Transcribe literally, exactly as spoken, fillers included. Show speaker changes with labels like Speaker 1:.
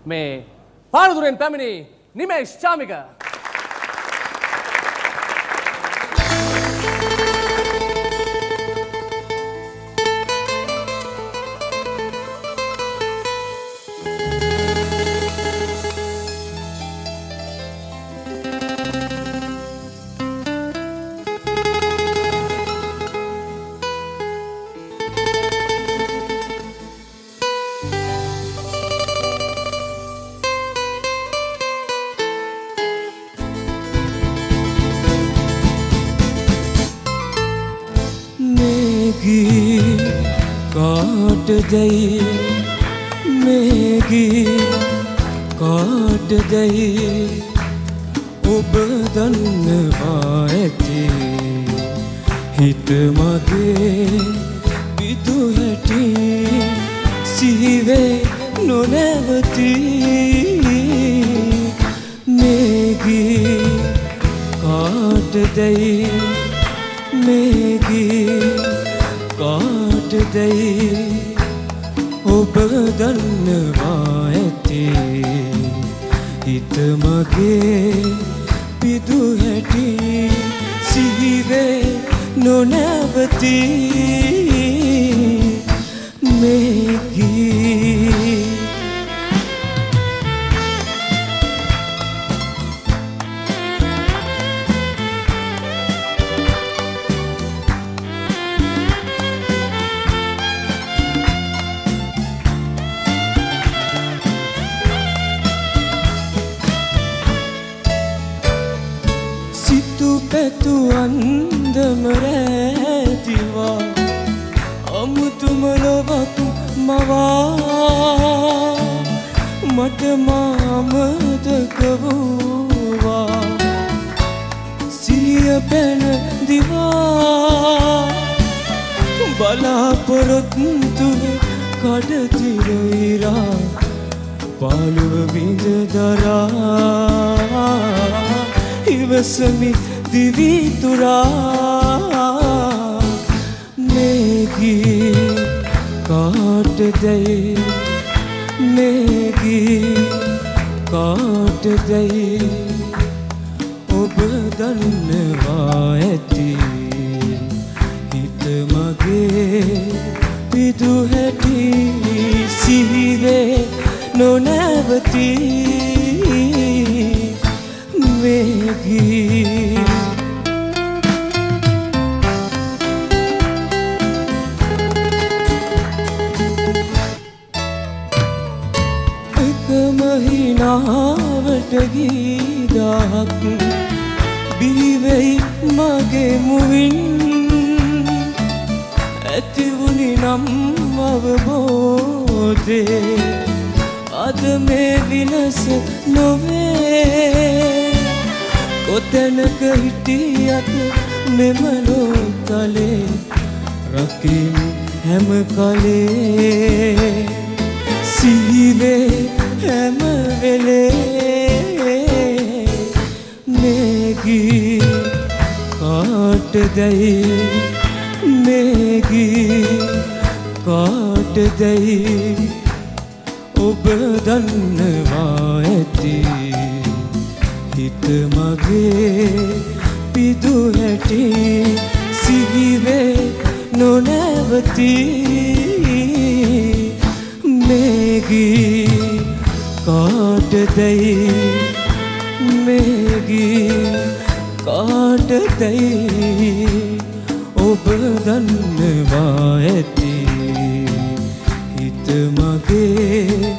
Speaker 1: මේ පාරදුරෙන් පැමිණි නිමේෂ් චාමික.
Speaker 2: काटदई मेगी काटदई ඔබ දන්නවා ඇති හිත මගේ පිටු හැටි සිහිවේ නොනැවති මේගී කාටදයි මේගී කාටදයි ඔබ දන්නවා ඇති හිත මගේ පිදු හැටි සිහිවේ නොනැවති මේගී පැතු අන්දම රැතිවා අමුතුම ලොවක් මවා මට මාමදක වූවා සිහිය පැන දිවා බලාපොරොත්තුවේ කඩතිරයිරා පාළුව විඳ දරා ඉවසමි දිවිතුරා මේගී කාටදයි මේගී කාටදයි ඔබ දන්නවා ඇති හිත මගේ පිදු හැටි සිහිවේ නොනැවති මේගී මහිනාවට ගීදක් බිහිවෙයි මගේ මුවින් ඇතිවුණි නම් අවබෝධේ අද මේ විලස නොවේ කොතැනක හිටියත් මෙම ලෝකලේ රකිමු හැම කලේ සිහිවේ හැම වෙලේ මේගී කාටදයි මේගී කාටදයි ඔබ දන්නවා ඇති හිත මගේ පිදු හැටි සිහිවේ නොනැවති මේගී කාටදයි මේගී කාටදයි ඔබ දන්නවා ඇති හිත මගේ